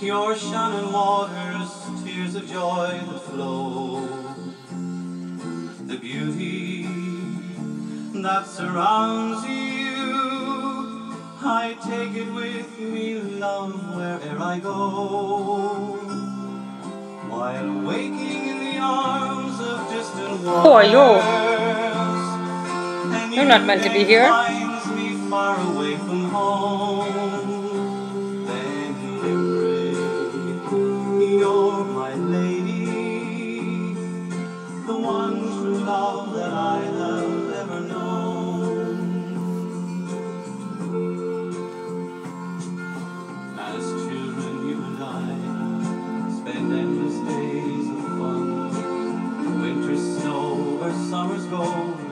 your shining waters, tears of joy that flow. The beauty that surrounds you, I take it with me, love, wherever I go. While waking in the arms of distant waters, Who are you? You're not meant to be here. Finds me far away from home. Then you're my lady, the one true love that I have ever known. As children, you and I spend endless days of fun. Winter's snow or summer's gold.